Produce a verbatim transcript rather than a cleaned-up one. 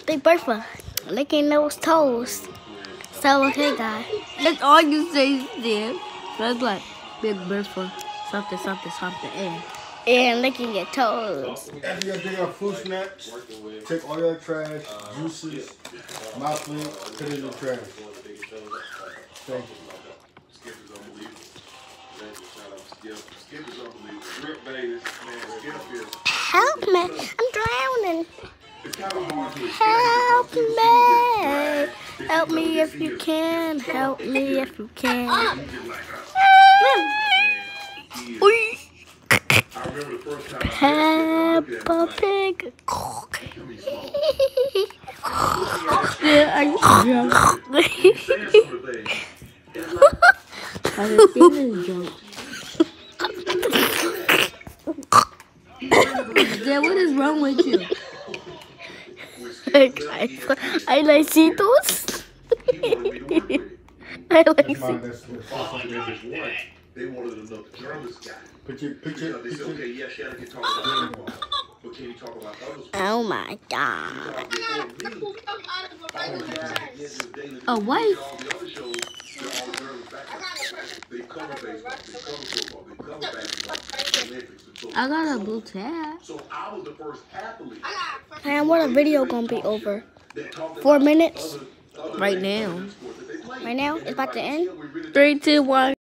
Big Bertha licking those toes. So okay, guys. That's all you say, Steve. That's like Big Bertha, something, something, something, and and licking your toes. After you dig up fruit snacks, take all your trash, juices, mouthful, put it in the trash. Thank you. Help me! I'm drowning. Help me! Help me if you can. Help me if you can. Peppa Pig. yeah, I I was feeling drunk. Yeah, what is wrong with you? I like Cheetos. I like Cheetos. They wanted to know the Germans guy. Put your, put your, they said, okay, yeah, Shannon can talk about that, but can you talk about others? Oh my God. A wife? I got a blue tab. Man, what a video gonna be over? Four minutes? Right now. Right now? It's about to end? Three, two, one.